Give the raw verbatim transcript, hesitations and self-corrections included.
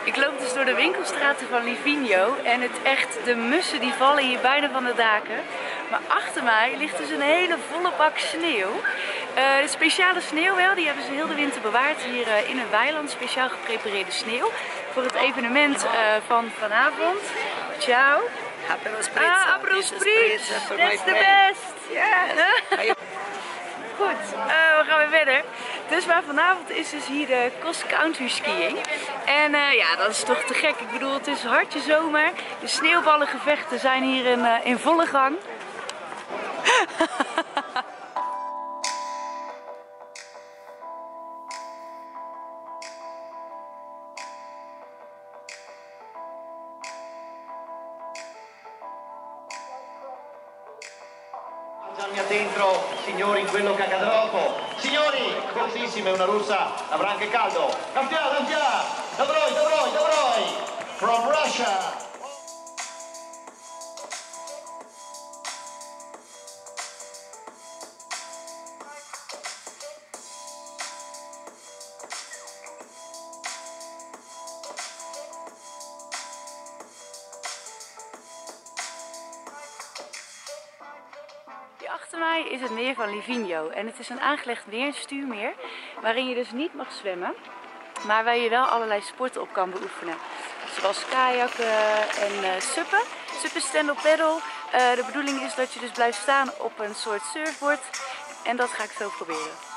Ik loop dus door de winkelstraten van Livigno en het echt, de mussen die vallen hier bijna van de daken. Maar achter mij ligt dus een hele volle bak sneeuw. Uh, de speciale sneeuw wel, die hebben ze heel de winter bewaard hier uh, in een weiland. Speciaal geprepareerde sneeuw voor het evenement uh, van vanavond. Ciao. Aperol Spritz. Ah, Aperol Spritz. That's the best. Yeah. Goed, uh, we gaan weer verder. Dus maar vanavond is dus hier de cross country skiing. En uh, ja, dat is toch te gek. Ik bedoel, het is hartje zomer. De sneeuwballengevechten zijn hier in, uh, in volle gang. Gianni dentro, signori, in quello cagadropo. Signori, cortissima, una russa, avrà anche caldo. Campione, campione, Davroi, Davroi, Davroi, from Russia. Achter mij is het meer van Livigno en het is een aangelegd meer, een stuurmeer, waarin je dus niet mag zwemmen, maar waar je wel allerlei sporten op kan beoefenen. Zoals kajakken en uh, suppen. Suppen stand-up paddle. Uh, de bedoeling is dat je dus blijft staan op een soort surfboard en dat ga ik zo proberen.